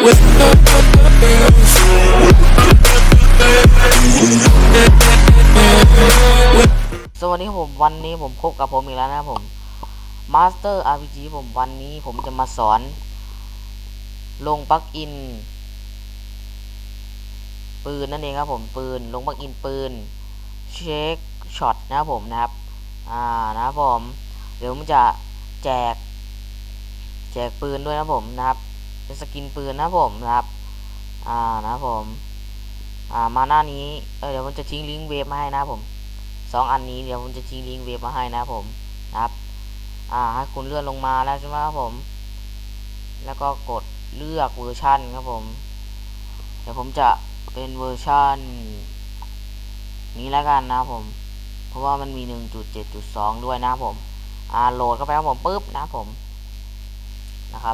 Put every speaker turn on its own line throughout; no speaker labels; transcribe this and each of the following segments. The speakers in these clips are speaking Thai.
สวัสดีครับผมวันนี้ผมพบกับผมอีกแล้วนะครับผม Master RPG ผมวันนี้ผมจะมาสอนลงปลั๊กอินปืนนั่นเองครับผมปืนลงปลั๊กอินปืนเช็คช็อตนะครับผมนะครับนะครับผมเดี๋ยวผมจะแจกปืนด้วยนะผมนะครับเป็นสกินปืนนะผมนะครับนะครับผมมาหน้านี้เดี๋ยวผมจะทิ้งลิงก์เว็บมาให้นะผม2 อันนี้เดี๋ยวผมจะทิ้งลิงก์เว็บมาให้นะผมนะครับให้คุณเลื่อนลงมาแล้วใช่ไหมครับผมแล้วก็กดเลือกเวอร์ชันครับผมเดี๋ยวผมจะเป็นเวอร์ชันนี้แล้วกันนะผมเพราะว่ามันมี 1.7.2 ด้วยนะผมโหลดเข้าไปครับผมปึ๊บนะผมนะครับ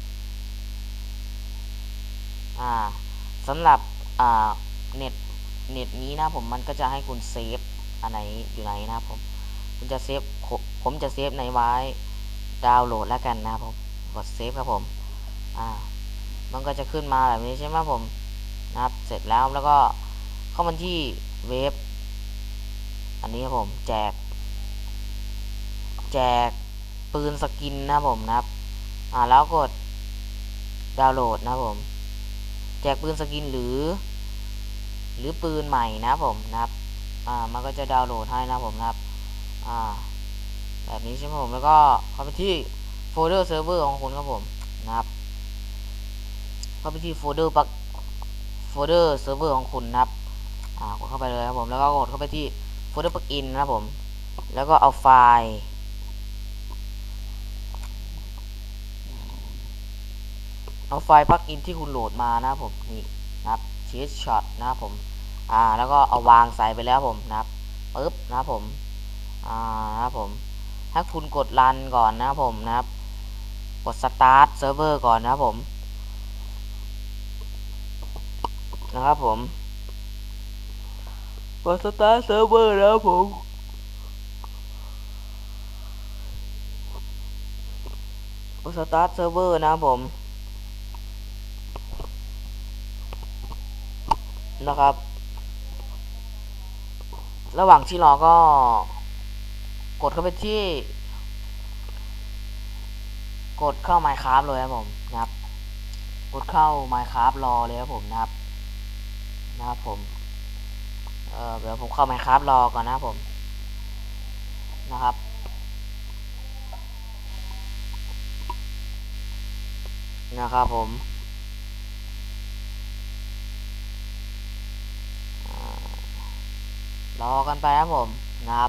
สำหรับเน็ตนี้นะผมก็จะให้คุณเซฟอันไหนอยู่ไหนนะผมจะเซฟในไว้ดาวน์โหลดแล้วกันนะผมกดเซฟครับผมมันก็จะขึ้นมาแบบนี้ใช่ไหมผมนะครับเสร็จแล้วก็เข้ามาที่เว็บอันนี้ครับผมแจกปืนสกินนะผมนะครับแล้วกดดาวน์โหลดนะผมแจกปืนสกินหรือปืนใหม่นะผมนะครับมันก็จะดาวน์โหลดให้นะผมนะครับแบบนี้ใช่ไหมผมแล้วก็เข้าไปที่โฟลเดอร์เซิร์ฟเวอร์ของคุณครับผมนะครับเข้าไปที่โฟลเดอร์เซิร์ฟเวอร์ของคุณนะครับกดเข้าไปเลยครับผมแล้วก็กดเข้าไปที่โฟลเดอร์ปลั๊กอินนะครับผมแล้วก็เอาไฟล์ปลั๊กอินที่คุณโหลดมานะครับผมนี่นะครับเชสช็อตนะครับผมแล้วก็เอาวางใส่ไปแล้วผมนะครับปึ๊บนะครับผมนะครับผมถ้าคุณกดรันก่อนนะครับผมนะครับกดสตาร์ทเซิร์ฟเวอร์ก่อนนะครับผมนะครับผมกดสตาร์ทเซิร์ฟเวอร์นะครับผมกดสตาร์ทเซิร์ฟเวอร์นะครับผมนะครับระหว่างที่รอก็กดเข้าไปที่กดเข้า Minecraft เลยครับผมนะครับกดเข้า Minecraft รอเลยครับผมนะครับผมเดี๋ยวผมเข้า Minecraft รอก่อนนะผมนะครับผมรอกันไปครับผมนะครับ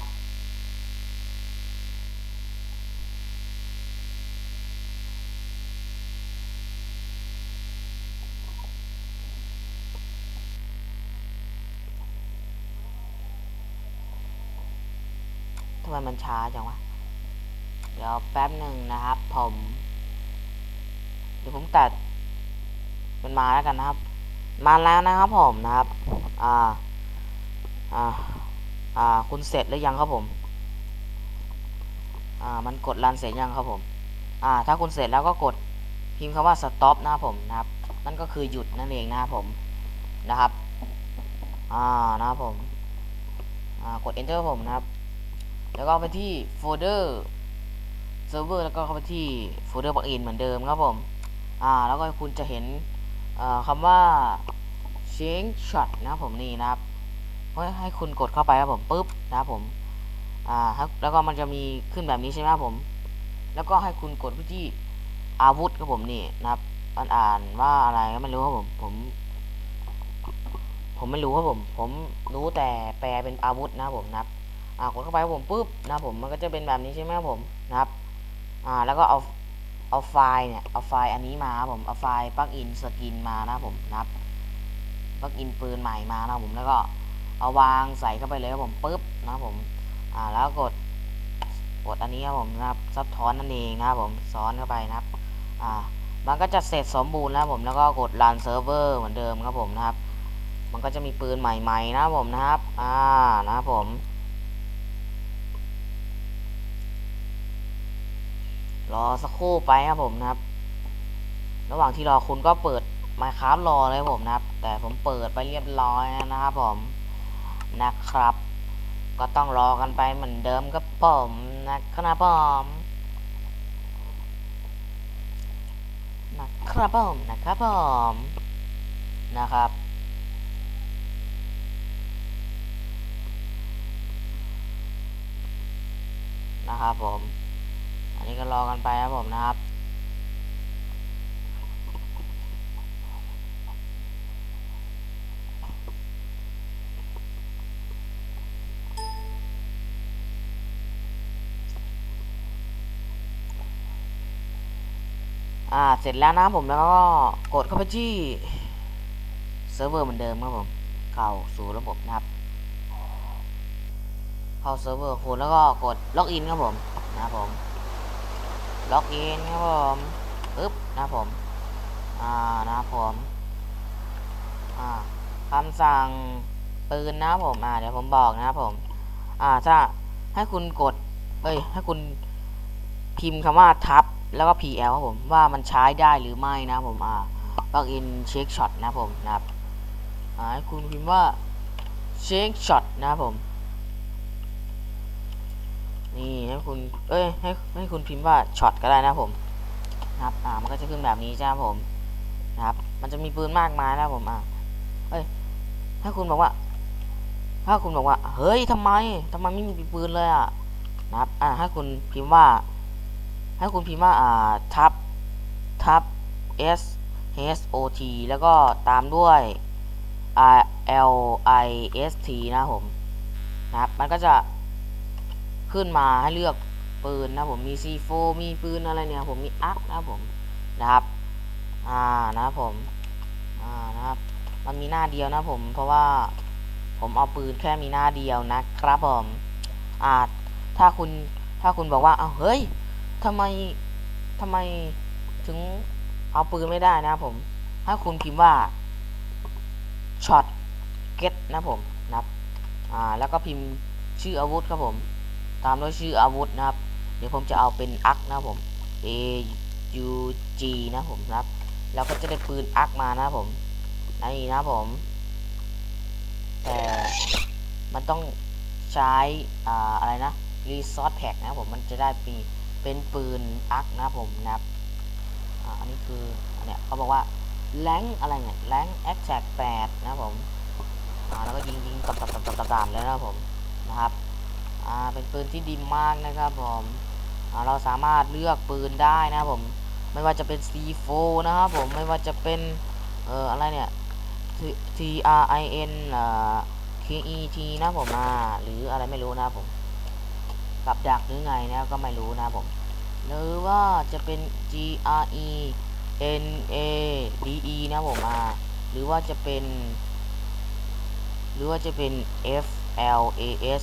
ทำไมมันช้าจังวะเดี๋ยวแป๊บหนึ่งนะครับเดี๋ยวผมตัดเป็นมาแล้วกันนะครับมาแล้วนะครับผมนะครับคุณเสร็จหรือยังครับผมมันกดรันเสร็จยังครับผมถ้าคุณเสร็จแล้วก็กดพิมพ์คำว่า stop นะครับผมนะครับนั่นก็คือหยุดนั่นเองนะครับผมนะครับนะครับผมกด enter ผมนะครับแล้วก็ไปที่โฟลเดอร์เซิร์ฟเวอร์แล้วก็เข้าไปที่โฟลเดอร์ปลั๊กอินเหมือนเดิมครับผมแล้วก็คุณจะเห็นคำว่า change shot นะครับผมนี่นะครับให้คุณกดเข้าไปครับผมปึ๊บนะครับผมแล้วก็มันจะมีขึ้นแบบนี้ใช่ไหมครับผมแล้วก็ให้คุณกดไปที่อาวุธครับผมนี่นะครับมันอ่านว่าอะไรก็ไม่รู้ครับผมไม่รู้ครับผมรู้แต่แปลเป็นอาวุธนะครับผมนะครับกดเข้าไปครับผมปึ๊บนะครับผมมันก็จะเป็นแบบนี้ใช่ไหมครับผมนะครับแล้วก็เอาไฟล์เนี่ยเอาไฟล์อันนี้มาครับผมเอาไฟล์ปลั๊กอินสกินมานะครับผมนะครับปลั๊กอินปืนใหม่มานะครับผมแล้วก็เอาวางใส่เข้าไปเลยครับผมปึ๊บนะครับผมแล้วกดอันนี้ครับผมนะครับซับซ้อนนั่นเองนะครับผมซ้อนเข้าไปนะครับมันก็จะเสร็จสมบูรณ์แล้วผมแล้วก็กด run server เหมือนเดิมครับผมนะครับมันก็จะมีปืนใหม่ๆนะผมนะครับนะครับผมรอสักครู่ไปครับผมนะครับระหว่างที่รอคุณก็เปิด Minecraft รอเลยผมนะครับแต่ผมเปิดไปเรียบร้อยนะครับผมนะครับก็ต้องรอกันไปเหมือนเดิมครับผมนะครับผมนะครับผมอันนี้ก็รอกันไปครับผมนะครับเสร็จแล้วนะผมแล้วก็กดเข้าไปที่เซิร์ฟเวอร์เหมือนเดิมครับผมเข้าสู่ระบบนะครับเข้าเซิร์ฟเวอร์คุณแล้วก็กดล็อกอินครับผมนะครับผมล็อกอินครับผมปึ๊บนะครับผมนะครับผมคำสั่งปืนนะครับผมเดี๋ยวผมบอกนะครับผมถ้าให้คุณกดให้คุณพิมพ์คำว่าทับแล้วก็ PL ครับผมว่ามันใช้ได้หรือไม่นะผมล็อกอินเช็คช็อตนะผมนะครับให้คุณพิมพ์ว่าเช็คช็อตนะครับผมนี่ให้คุณให้คุณพิมพ์ว่าช็อตก็ได้นะผมนะครับมันก็จะขึ้นแบบนี้ใช่ไหมผมนะครับมันจะมีปืนมากมายนะผมถ้าคุณบอกว่าเฮ้ยทำไมไม่มีปืนเลยนะครับให้คุณพิมพ์ว่าทับ S H O T แล้วก็ตามด้วย L I S T นะผมนะครับมันก็จะขึ้นมาให้เลือกปืนนะผมมี C4 มีปืนอะไรเนี่ยผมมีอักนะผมนะครับนะครับผมนะครับมันมีหน้าเดียวนะผมเพราะว่าผมเอาปืนแค่มีหน้าเดียวนะครับผมถ้าคุณบอกว่าเฮ้ยทำไมถึงเอาปืนไม่ได้นะผมถ้าคุณพิมพ์ว่าช็อตเก็ตนะผมนะครับแล้วก็พิมพ์ชื่ออาวุธครับผมตามด้วยชื่ออาวุธนะครับเดี๋ยวผมจะเอาเป็นอักนะผม A U G นะผมนะครับแล้วก็จะได้ปืนอักมานะผมนี่นะผมแต่มันต้องใช้อะไรนะ Resource Pack นะผมมันจะได้เป็นปืนอักนะผมนะครับอันนี้คือเนี่ยเขาบอกว่าแรงอะไรเนี่ยแรงแอคแท็ก8นะผมแล้วก็ยิงตามแล้วนะผมนะครับเป็นปืนที่ดีมากนะครับผมเราสามารถเลือกปืนได้นะผมไม่ว่าจะเป็น C4 นะครับผมไม่ว่าจะเป็นอะไรเนี่ย TRIN KET นะผมหรืออะไรไม่รู้นะผมกับดักหรือไงนะก็ไม่รู้นะผมหรือว่าจะเป็น GRENADE นะผมหรือว่าจะเป็นFLAS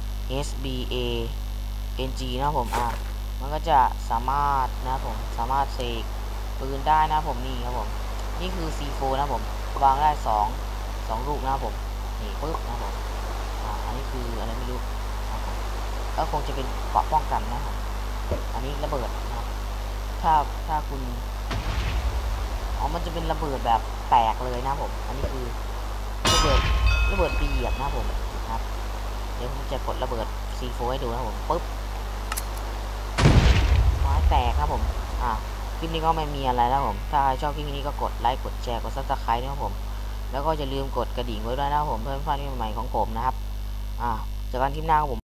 SBANG นะผมมันก็จะสามารถนะผมสามารถเสกปืนได้นะผมนี่ครับผมนี่คือ C4 นะผมวางได้2ลูกนะผมนี่ปึ๊บนะผมอันนี้คืออะไรไม่รู้นะผมก็คงจะเป็นเกราะป้องกันนะครับอันนี้ระเบิดนะครับถ้าคุณมันจะเป็นระเบิดแบบแตกเลยนะผมอันนี้คือระเบิดปีเหยียบนะผมนะครับเดี๋ยวผมจะกดระเบิด C4 ให้ดูนะผมปึ๊บไม้แตกนะผมคลิปนี้ก็ไม่มีอะไรแล้วผมถ้าใครชอบคลิปนี้ก็กดไลค์กดแชร์กดซับสไครต์นะครับผมแล้วก็อย่าลืมกดกระดิ่งไว้ด้วยนะครับผมเพื่อไม่พลาดคลิปใหม่ของผมนะครับจากการคลิปหน้าของผม